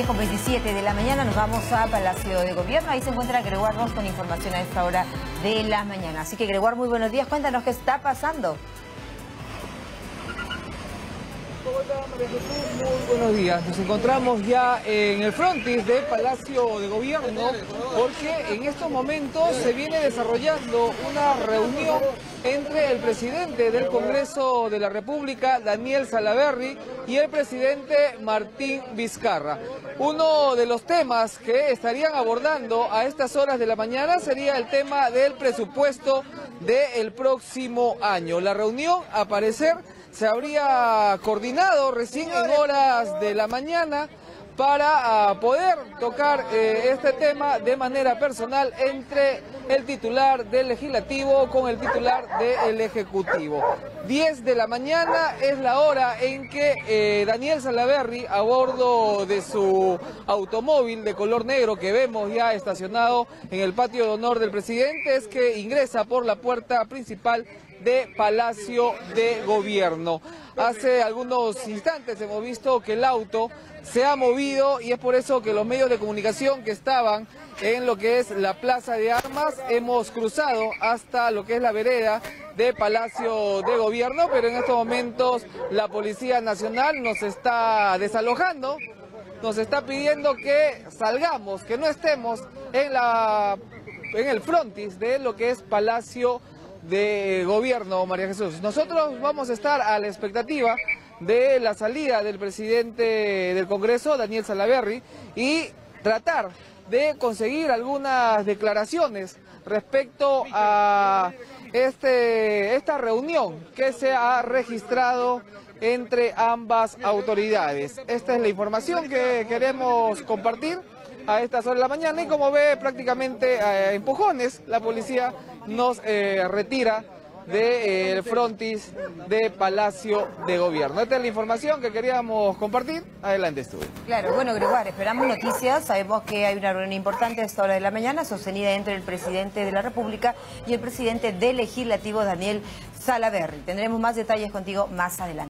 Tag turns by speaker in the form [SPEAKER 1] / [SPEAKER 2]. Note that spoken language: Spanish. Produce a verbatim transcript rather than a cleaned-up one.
[SPEAKER 1] diez con veintisiete de la mañana nos vamos a Palacio de Gobierno. Ahí se encuentra Gregoire Ross con información a esta hora de la mañana. Así que, Gregoire, muy buenos días. Cuéntanos qué está pasando.
[SPEAKER 2] ¿Cómo está, María Jesús? Muy buenos días. Nos encontramos ya en el frontis de Palacio de Gobierno porque en estos momentos se viene desarrollando una reunión entre el presidente del Congreso de la República, Daniel Salaverry, y el presidente Martín Vizcarra. Uno de los temas que estarían abordando a estas horas de la mañana sería el tema del presupuesto del próximo año. La reunión, a parecer, se habría coordinado recién en horas de la mañana para uh, poder tocar eh, este tema de manera personal entre el titular del Legislativo con el titular del Ejecutivo. diez de la mañana es la hora en que eh, Daniel Salaverry, a bordo de su automóvil de color negro que vemos ya estacionado en el patio de honor del presidente, es que ingresa por la puerta principal de Palacio de Gobierno. Hace algunos instantes hemos visto que el auto se ha movido y es por eso que los medios de comunicación que estaban en lo que es la Plaza de Armas hemos cruzado hasta lo que es la vereda de Palacio de Gobierno, pero en estos momentos la Policía Nacional nos está desalojando, nos está pidiendo que salgamos, que no estemos en, la, en el frontis de lo que es Palacio de Gobierno, María Jesús. Nosotros vamos a estar a la expectativa de la salida del presidente del Congreso, Daniel Salaverry, y tratar de conseguir algunas declaraciones respecto a este, esta reunión que se ha registrado entre ambas autoridades. Esta es la información que queremos compartir a estas horas de la mañana y como ve prácticamente a empujones la policía nos eh, retira del eh, frontis de Palacio de Gobierno. Esta es la información que queríamos compartir. Adelante, estudio.
[SPEAKER 1] Claro, bueno, Gregoire, esperamos noticias. Sabemos que hay una reunión importante a esta hora de la mañana, sostenida entre el presidente de la República y el presidente del Legislativo, Daniel Salaverry. Tendremos más detalles contigo más adelante.